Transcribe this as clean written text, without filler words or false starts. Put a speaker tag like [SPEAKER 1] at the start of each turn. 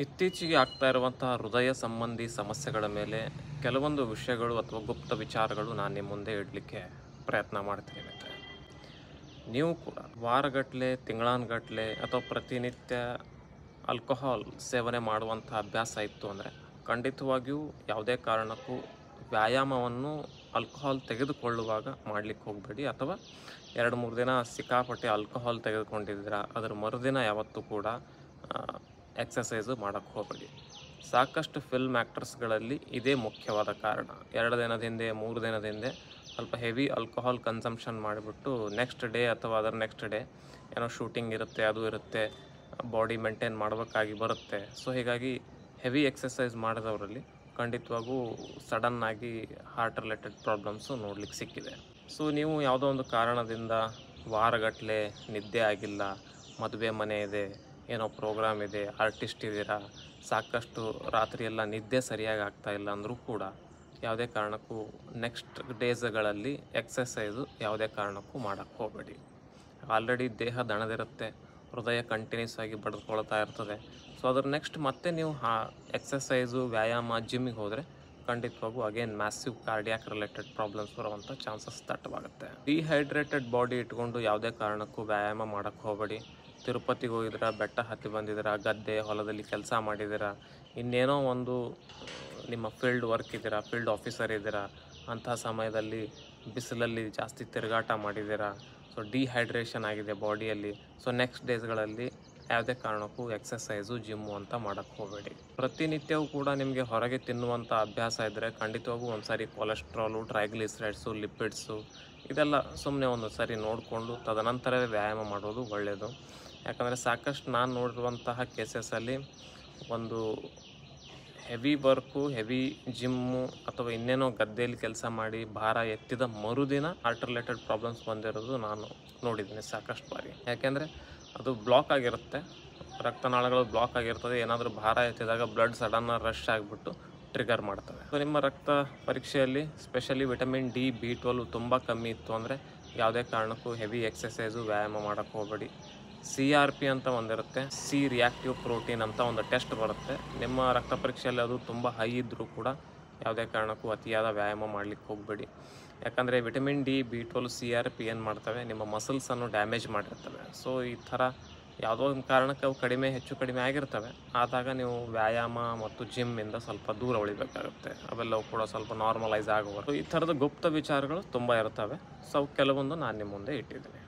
[SPEAKER 1] ಇತ್ತೀಚೆಗೆ ಆಗ್ತಾ ಇರುವಂತಹ ಹೃದಯ ಸಂಬಂಧಿ ಸಮಸ್ಯೆಗಳ ಮೇಲೆ ಕೆಲವೊಂದು ವಿಷಯಗಳು ಅಥವಾ ಗುಪ್ತ ವಿಚಾರಗಳು ನಾನು ನಿಮ್ಮ ಮುಂದೆ ಇಡಲಿಕ್ಕೆ ಪ್ರಯತ್ನ ಮಾಡ್ತೀನಿ ಮಿತ್ರರೆ. ನೀವು ಕೂಡ ವಾರಗಟ್ಟಲೆ, ತಿಂಗಳಾನುಗಟ್ಟಲೆ ಅಥವಾ ಪ್ರತಿನಿತ್ಯ ಆಲ್ಕೋಹಾಲ್ ಸೇವನೆ ಮಾಡುವಂಥ ಅಭ್ಯಾಸ ಇತ್ತು ಅಂದರೆ ಖಂಡಿತವಾಗಿಯೂ ಯಾವುದೇ ಕಾರಣಕ್ಕೂ ವ್ಯಾಯಾಮವನ್ನು ಆಲ್ಕೋಹಾಲ್ ತೆಗೆದುಕೊಳ್ಳುವಾಗ ಮಾಡಲಿಕ್ಕೆ ಹೋಗಬೇಡಿ. ಅಥವಾ 2-3 ದಿನ ಸಿಕ್ಕಾಪಟ್ಟೆ ಆಲ್ಕೋಹಾಲ್ ತೆಗೆದುಕೊಂಡಿದ್ದೀರಾ, ಅದರ ಮರುದಿನ ಯಾವತ್ತೂ ಕೂಡ ಎಕ್ಸಸೈಸು ಮಾಡೋಕ್ಕೆ ಹೋಗಬೇಡಿ. ಸಾಕಷ್ಟು ಫಿಲ್ಮ್ ಆ್ಯಕ್ಟರ್ಸ್ಗಳಲ್ಲಿ ಇದೇ ಮುಖ್ಯವಾದ ಕಾರಣ. 2 ದಿನದ ಹಿಂದೆ, 3 ದಿನದ ಹಿಂದೆ ಸ್ವಲ್ಪ ಹೆವಿ ಆಲ್ಕೋಹಾಲ್ ಕನ್ಸಂಪ್ಷನ್ ಮಾಡಿಬಿಟ್ಟು ನೆಕ್ಸ್ಟ್ ಡೇ ಅಥವಾ ಅದರ ನೆಕ್ಸ್ಟ್ ಡೇ ಏನೋ ಶೂಟಿಂಗ್ ಇರುತ್ತೆ, ಅದು ಇರುತ್ತೆ, ಬಾಡಿ ಮೇಂಟೈನ್ ಮಾಡಬೇಕಾಗಿ ಬರುತ್ತೆ. ಸೊ ಹೀಗಾಗಿ ಹೆವಿ ಎಕ್ಸಸೈಸ್ ಮಾಡಿದವರಲ್ಲಿ ಖಂಡಿತವಾಗೂ ಸಡನ್ನಾಗಿ ಹಾರ್ಟ್ ರಿಲೇಟೆಡ್ ಪ್ರಾಬ್ಲಮ್ಸು ನೋಡ್ಲಿಕ್ಕೆ ಸಿಕ್ಕಿದೆ. ಸೊ ನೀವು ಯಾವುದೋ ಒಂದು ಕಾರಣದಿಂದ ವಾರಗಟ್ಟಲೆ ನಿದ್ದೆ ಆಗಿಲ್ಲ, ಮದುವೆ ಮನೆ ಇದೆ, ಏನೋ ಪ್ರೋಗ್ರಾಮ್ ಇದೆ, ಆರ್ಟಿಸ್ಟ್ ಇದ್ದೀರಾ, ಸಾಕಷ್ಟು ರಾತ್ರಿಯೆಲ್ಲ ನಿದ್ದೆ ಸರಿಯಾಗಿ ಆಗ್ತಾಯಿಲ್ಲ ಅಂದರೂ ಕೂಡ ಯಾವುದೇ ಕಾರಣಕ್ಕೂ ನೆಕ್ಸ್ಟ್ ಡೇಸ್ಗಳಲ್ಲಿ ಎಕ್ಸಸೈಸು ಯಾವುದೇ ಕಾರಣಕ್ಕೂ ಮಾಡೋಕ್ಕೆ ಹೋಗಬೇಡಿ. ಆಲ್ರೆಡಿ ದೇಹ ದಣದಿರುತ್ತೆ, ಹೃದಯ ಕಂಟಿನ್ಯೂಸ್ ಆಗಿ ಬಡ್ಕೊಳ್ತಾ ಇರ್ತದೆ. ಸೊ ಅದ್ರ ನೆಕ್ಸ್ಟ್ ಮತ್ತೆ ನೀವು ಎಕ್ಸಸೈಸು, ವ್ಯಾಯಾಮ, ಜಿಮ್ಮಿಗೆ ಹೋದರೆ ಖಂಡಿತವಾಗೂ again massive cardiac related problems ಬರುವಂಥ ಚಾನ್ಸಸ್ ದಟ್ಟವಾಗುತ್ತೆ. ಡಿಹೈಡ್ರೇಟೆಡ್ ಬಾಡಿ ಇಟ್ಕೊಂಡು ಯಾವುದೇ ಕಾರಣಕ್ಕೂ ವ್ಯಾಯಾಮ ಮಾಡೋಕ್ಕೆ ಹೋಗಬೇಡಿ. ತಿರುಪತಿಗೆ ಹೋಗಿದ್ದೀರಾ, ಬೆಟ್ಟ ಹತ್ತಿ ಬಂದಿದ್ದೀರಾ, ಗದ್ದೆ ಹೊಲದಲ್ಲಿ ಕೆಲಸ ಮಾಡಿದ್ದೀರಾ, ಇನ್ನೇನೋ ಒಂದು ನಿಮ್ಮ ಫೀಲ್ಡ್ ವರ್ಕ್ ಇದ್ದೀರಾ, ಫೀಲ್ಡ್ ಆಫೀಸರ್ ಇದ್ದೀರಾ, ಅಂತಹ ಸಮಯದಲ್ಲಿ ಬಿಸಿಲಲ್ಲಿ ಜಾಸ್ತಿ ತಿರುಗಾಟ ಮಾಡಿದ್ದೀರಾ, ಸೊ ಡಿಹೈಡ್ರೇಷನ್ ಆಗಿದೆ ಬಾಡಿಯಲ್ಲಿ. ಸೊ ನೆಕ್ಸ್ಟ್ ಡೇಸ್ಗಳಲ್ಲಿ ಯಾವುದೇ ಕಾರಣಕ್ಕೂ ಎಕ್ಸಸೈಸು, ಜಿಮ್ಮು ಅಂತ ಮಾಡೋಕ್ಕೆ ಹೋಗಬೇಡಿ. ಪ್ರತಿನಿತ್ಯವೂ ಕೂಡ ನಿಮಗೆ ಹೊರಗೆ ತಿನ್ನುವಂಥ ಅಭ್ಯಾಸ ಇದ್ದರೆ ಖಂಡಿತವಾಗೂ ಒಂದು ಸಾರಿ ಕೊಲೆಸ್ಟ್ರಾಲು, ಟ್ರೈಗ್ಲಿಸರೈಡ್ಸು, ಲಿಪಿಡ್ಸು ಇದೆಲ್ಲ ಸುಮ್ಮನೆ ಒಂದು ಸಾರಿ ನೋಡಿಕೊಂಡು ತದನಂತರವೇ ವ್ಯಾಯಾಮ ಮಾಡೋದು ಒಳ್ಳೆಯದು. ಯಾಕಂದರೆ ಸಾಕಷ್ಟು ನಾನು ನೋಡಿರುವಂತಹ ಕೇಸಸಲ್ಲಿ ಒಂದು ಹೆವಿ ವರ್ಕು, ಹೆವಿ ಜಿಮ್ಮು ಅಥವಾ ಇನ್ನೇನೋ ಗದ್ದೆಯಲ್ಲಿ ಕೆಲಸ ಮಾಡಿ ಭಾರ ಎತ್ತಿದ ಮರುದಿನ ಹಾರ್ಟ್ ರಿಲೇಟೆಡ್ ಪ್ರಾಬ್ಲಮ್ಸ್ ಬಂದಿರೋದು ನಾನು ನೋಡಿದ್ದೀನಿ ಸಾಕಷ್ಟು ಬಾರಿ. ಯಾಕೆಂದರೆ ಅದು ಬ್ಲಾಕ್ ಆಗಿರುತ್ತೆ, ರಕ್ತನಾಳಗಳು ಬ್ಲಾಕ್ ಆಗಿರ್ತದೆ. ಏನಾದರೂ ಭಾರ ಎತ್ತಿದಾಗ ಬ್ಲಡ್ ಸಡನ್ನ ರಶ್ ಆಗಿಬಿಟ್ಟು ಟ್ರಿಗರ್ ಮಾಡ್ತವೆ. ಸೊ ನಿಮ್ಮ ರಕ್ತ ಪರೀಕ್ಷೆಯಲ್ಲಿ ಸ್ಪೆಷಲಿ ವಿಟಮಿನ್ ಡಿ, B12 ತುಂಬ ಕಮ್ಮಿ ಇತ್ತು ಅಂದರೆ ಯಾವುದೇ ಕಾರಣಕ್ಕೂ ಹೆವಿ ಎಕ್ಸಸೈಸು, ವ್ಯಾಯಾಮ ಮಾಡೋಕ್ಕೆ ಹೋಗಬೇಡಿ. CRP ಅಂತ ಒಂದಿರುತ್ತೆ, ಸಿ ರಿಯಾಕ್ಟಿವ್ ಪ್ರೋಟೀನ್ ಅಂತ ಒಂದು ಟೆಸ್ಟ್ ಬರುತ್ತೆ. ನಿಮ್ಮ ರಕ್ತ ಪರೀಕ್ಷೆಯಲ್ಲಿ ಅದು ತುಂಬ ಹೈ ಇದ್ದರೂ ಕೂಡ ಯಾವುದೇ ಕಾರಣಕ್ಕೂ ಅತಿಯಾದ ವ್ಯಾಯಾಮ ಮಾಡಲಿಕ್ಕೆ ಹೋಗಬೇಡಿ. ಯಾಕಂದರೆ ವಿಟಮಿನ್ ಡಿ, B12, CRP ಏನು ಮಾಡ್ತವೆ, ನಿಮ್ಮ ಮಸಲ್ಸನ್ನು ಡ್ಯಾಮೇಜ್ ಮಾಡಿರ್ತವೆ. ಸೊ ಈ ಥರ ಯಾವುದೋ ಒಂದು ಕಾರಣಕ್ಕೆ ಅವು ಹೆಚ್ಚು ಕಡಿಮೆ ಆಗಿರ್ತವೆ. ಆದಾಗ ನೀವು ವ್ಯಾಯಾಮ ಮತ್ತು ಜಿಮ್ಮಿಂದ ಸ್ವಲ್ಪ ದೂರ ಉಳಿಬೇಕಾಗುತ್ತೆ. ಅವೆಲ್ಲವೂ ಕೂಡ ಸ್ವಲ್ಪ ನಾರ್ಮಲೈಸ್ ಆಗುವ. ಈ ಥರದ ಗುಪ್ತ ವಿಚಾರಗಳು ತುಂಬ ಇರ್ತವೆ. ಸೊ ಕೆಲವೊಂದು ನಾನು ನಿಮ್ಮ ಮುಂದೆ ಇಟ್ಟಿದ್ದೀನಿ.